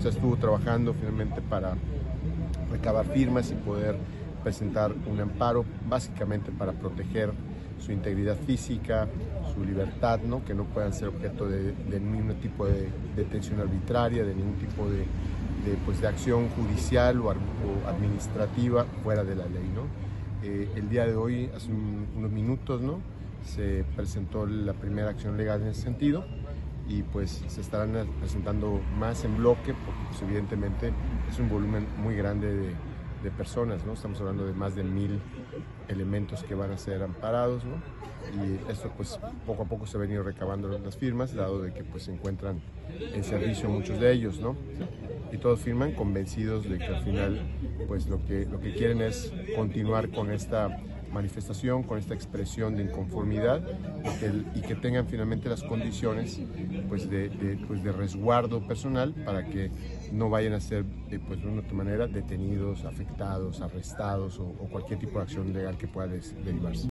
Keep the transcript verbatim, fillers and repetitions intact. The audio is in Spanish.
se estuvo trabajando finalmente para recabar firmas y poder presentar un amparo, básicamente para proteger su integridad física, su libertad, ¿no? Que no puedan ser objeto de, de ningún tipo de detención arbitraria, de ningún tipo de, de, pues, de acción judicial o, o administrativa fuera de la ley, ¿no? Eh, el día de hoy, hace un, unos minutos, ¿no? Se presentó la primera acción legal en ese sentido y pues se estarán presentando más en bloque porque pues, evidentemente es un volumen muy grande de, de personas, ¿no? Estamos hablando de más de mil elementos que van a ser amparados, ¿no? Y esto pues poco a poco se ha venido recabando las firmas, dado de que pues se encuentran en servicio muchos de ellos, ¿no? Y todos firman convencidos de que al final pues lo que, lo que quieren es continuar con esta manifestación, con esta expresión de inconformidad y que, y que tengan finalmente las condiciones pues de, de, pues de resguardo personal para que no vayan a ser eh, pues de una otra manera detenidos, afectados, arrestados o, o cualquier tipo de acción legal que pueda des, derivarse.